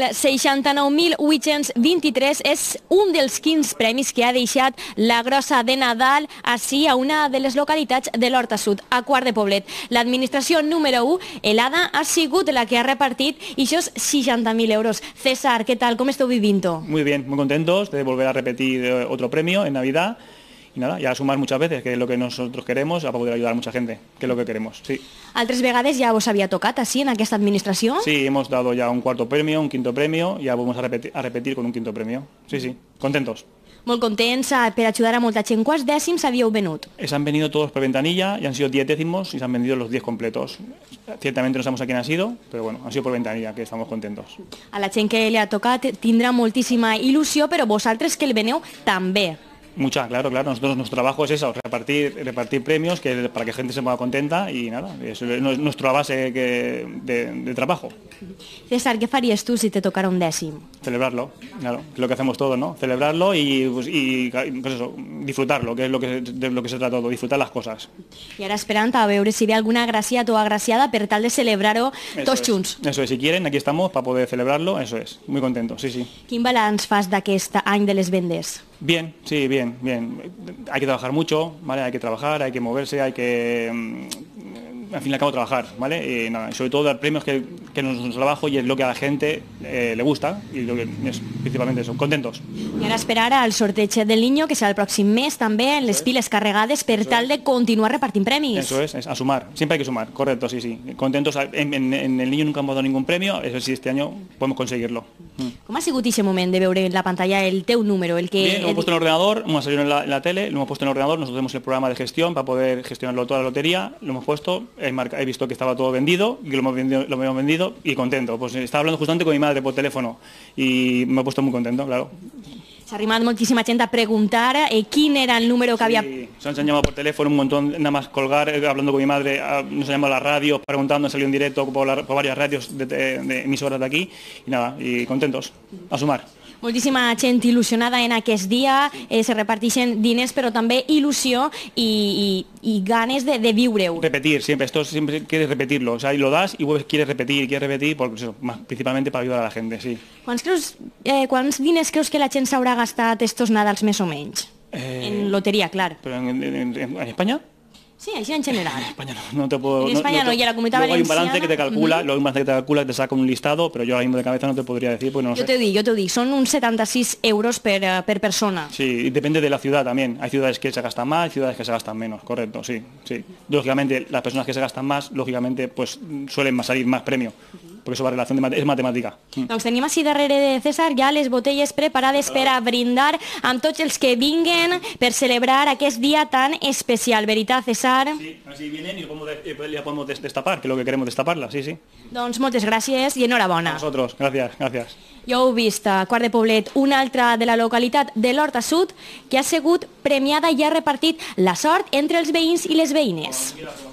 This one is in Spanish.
69.823 és un dels 15 premis que ha deixat la Grossa de Nadal així a una de les localitats de l'Horta Sud, a Quart de Poblet. L'administració número 1, l'ADA, ha sigut la que ha repartit aquests 60.000 euros. César, ¿qué tal? ¿Cómo esteu vivint-ho? Muy bien, muy contentos de volver a repetir otro premio en Navidad. Y nada, ya sumar muchas veces, que es lo que nosotros queremos, a poder ayudar a mucha gente, que es lo que queremos, sí. Altres vegades ja vos havia tocat així en aquesta administració? Sí, hemos dado ya un cuarto premio, un quinto premio, ya vamos a repetir con un quinto premio. Sí, sí, contentos. Molt contents per ajudar a molta gent. Quants dècims havíeu venut? Se han venido todos por ventanilla y han sido 10 décimos y se han vendido los 10 completos. Ciertamente no sabemos a quién ha sido, pero bueno, han sido por ventanilla, que estamos contentos. A la gent que li ha tocat tindrà moltíssima il·lusió, però vosaltres que el veneu també. Mucha, claro. Nosotros, nuestro trabajo es eso, repartir premios para que gente se ponga contenta y nada, eso es nuestra base de trabajo. César, ¿qué farías tú si te tocara un dècim? Celebrarlo, claro, que es lo que hacemos todos, ¿no? Celebrarlo y pues eso, disfrutarlo, que es de lo que se trata todo, disfrutar las cosas. I ara esperant a veure si ve alguna agraciat o agraciada per tal de celebrar-ho tots junts. Eso es, si quieren, aquí estamos para poder celebrarlo, eso es, muy contentos, sí, sí. Quin balanç fas d'aquest any de les vendes? Bien, sí, bien. Hay que trabajar mucho, ¿vale? Hay que trabajar, hay que moverse, hay que, al fin y al cabo, trabajar, ¿vale? Y nada, sobre todo dar premios que es nuestro trabajo y es lo que a la gente le gusta y lo que es principalmente eso, contentos. I ara esperar al sorteig del Niño, que serà el pròxim mes també, en les piles carregades per tal de continuar repartint premis. Eso es, a sumar, siempre hay que sumar, correcto, sí, sí. Contentos, en el Niño nunca hemos dado ningún premio, eso sí, este año podemos conseguirlo. Com ha sigut aquest moment de veure en la pantalla el teu número? El que... Bien, lo hemos puesto en el ordenador, hemos salido en la tele, lo hemos puesto en el ordenador, nosotros tenemos el programa de gestión para poder gestionarlo toda la lotería, lo hemos puesto, he visto que estaba todo vendido y que lo hemos vendido y contento. Pues estaba hablando justamente con mi madre por teléfono y me he puesto muy contento, claro. S'ha arrimat moltíssima gent a preguntar quién era el número que había... Sí, se han llamado por teléfono un montón, nada más colgar, hablando con mi madre, nos han llamado a la radio, preguntando, han salido en directo por varias radios de emisoras de aquí y nada, y contentos, a sumar. Moltíssima gent il·lusionada en aquest dia, se reparteixen diners però també il·lusió i ganes de viure-ho. Repetir, esto siempre quieres repetirlo, o sea, lo das y quieres repetir, porque eso, principalmente para ayudar a la gente, sí. Quants diners creus que la gent s'haurà gastat estos Nadals més o menys? En loteria, clar. ¿Pero en España? Sí, així en general. En España no te puedo... En España no, y a la Comunitat Valenciana... Luego hay un balance que te calcula, te saca un listado, pero yo ahora mismo de cabeza no te podría decir, pues no sé. Jo t'ho dic, són uns 76 euros per persona. Sí, y depende de la ciudad también. Hay ciudades que se gastan más, hay ciudades que se gastan menos, correcto, sí, sí. Lógicamente, las personas que se gastan más, lógicamente, pues suelen salir más premio. Porque eso va relación es matemática. Doncs tenim així darrere de César ja les botelles preparades per a brindar amb tots els que vinguen per celebrar aquest dia tan especial. Veritat, César? Sí, así vienen y ya podemos destapar, que es lo que queremos destaparla, sí, sí. Doncs moltes gràcies i enhorabona. A vosotros, gracias. Ja heu vist, a Quart de Poblet, una altra de la localitat de l'Horta Sud que ha sigut premiada i ha repartit la sort entre els veïns i les veïnes.